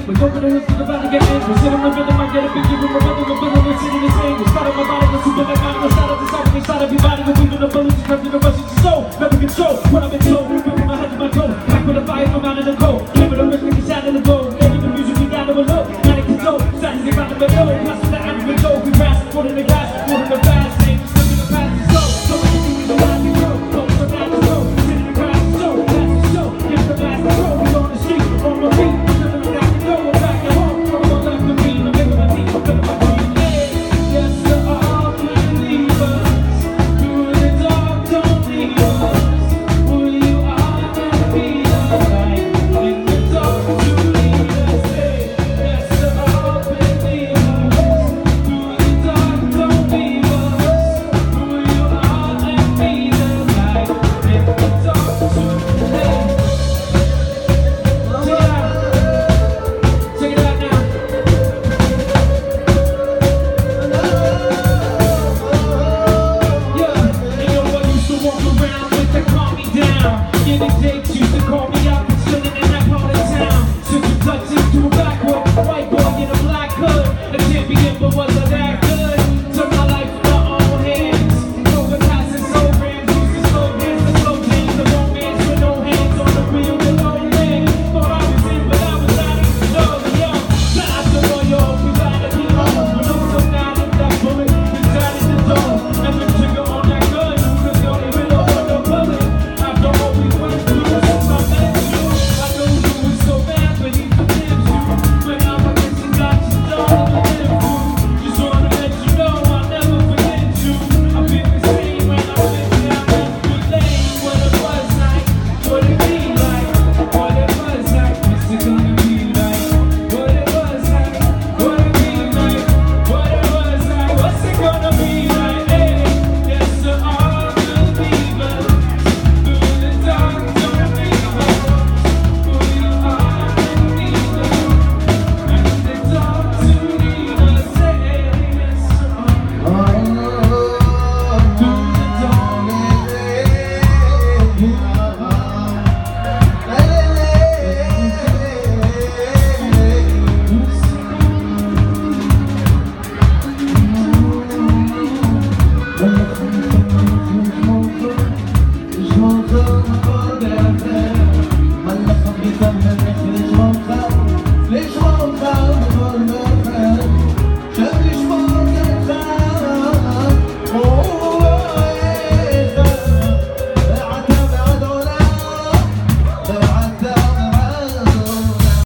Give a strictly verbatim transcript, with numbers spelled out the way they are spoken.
We go for the hoods to the body, get in. We're sitting in the rhythm, I get a big give him a rhythm, a rhythm, we're sitting the same. We're starting my body, we're super like I'm gonna start at the side, we start everybody. We're weaving the bullets, it's nothing to rush, it's so, never control. What I'm